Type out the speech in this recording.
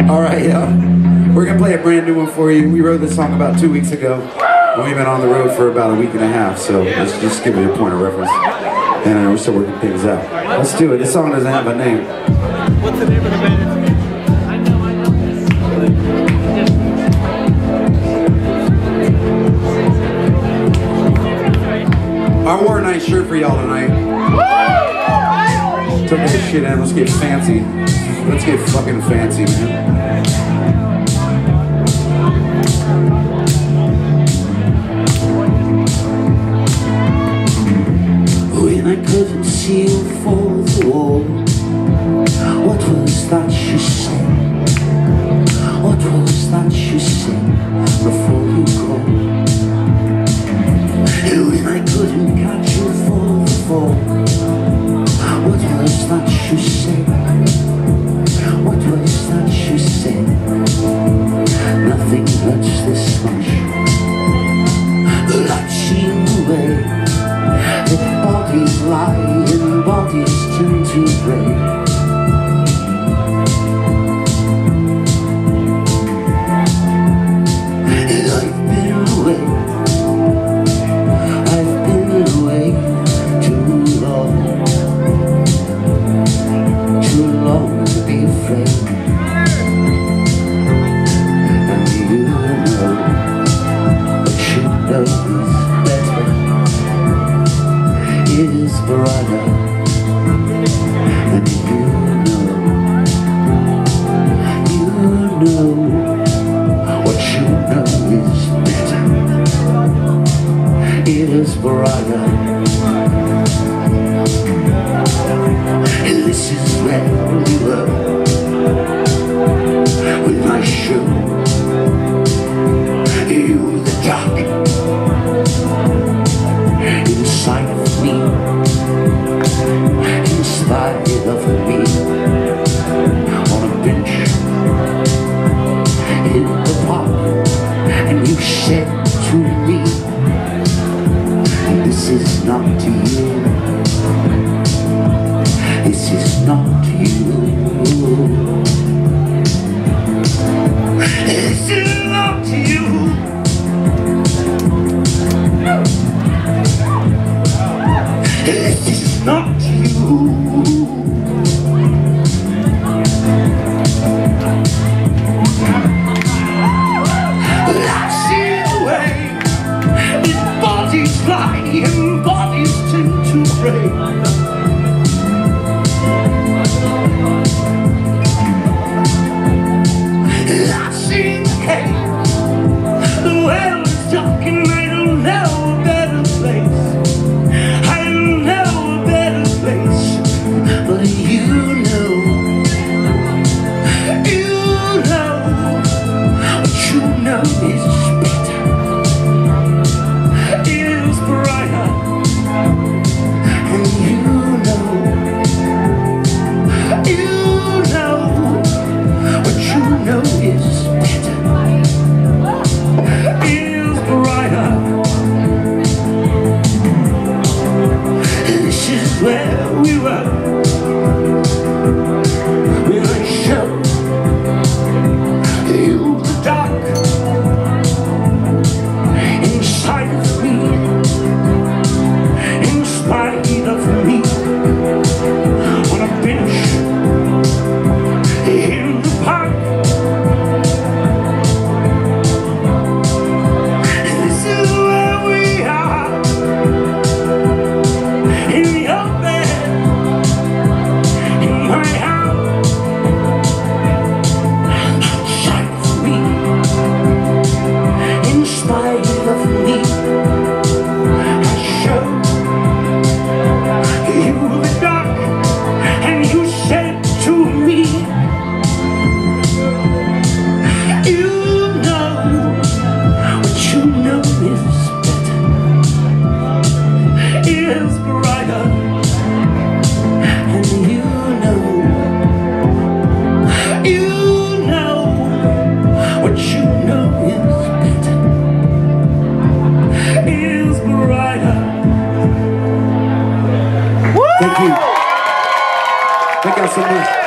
All right, we're gonna play a brand new one for you. We wrote this song about 2 weeks ago. We've been on the road for about a week and a half, so let's just give you a point of reference. And we're still working things out. Let's do it. This song doesn't have a name. What's the name of the band? I wore a nice shirt for y'all tonight. Took this shit in. Let's get fancy. Let's get fucking fancy, man. When I couldn't see you for the wall, what was that you said? What was that you said before you called? When I couldn't catch you for the fall, what was that you said? What was that you said? Nothing hurts this much. But I've seen the way that bodies lie and bodies turn to grey. And I've been away. I've been away too long to be afraid. And you know what you know is better. It is brighter. And you know what you know is better. It is brighter. And this is where we were when I showed you the dark inside of me, in spite of me, on a bench in the park. And you said to me, this is not to you. This is not you. This is not you. This is not you. I see the way that bodies fly and bodies tend to break. I've seen the cave. The well is dark and I don't know a better place. I don't know a better place. But you know what you know is better. It is brighter. And you know what you know is better. It is brighter. This is where we were when I showed you the dark inside of me, in spite of me, on a bench in the park. And this is where we are, in your bed, in my house, outside of me, in spite of me. I showed you the dark, and you said to me, you know what you know is better. It is brighter. And you know what you know is better. It is brighter. Thank you. Thank y'all so much.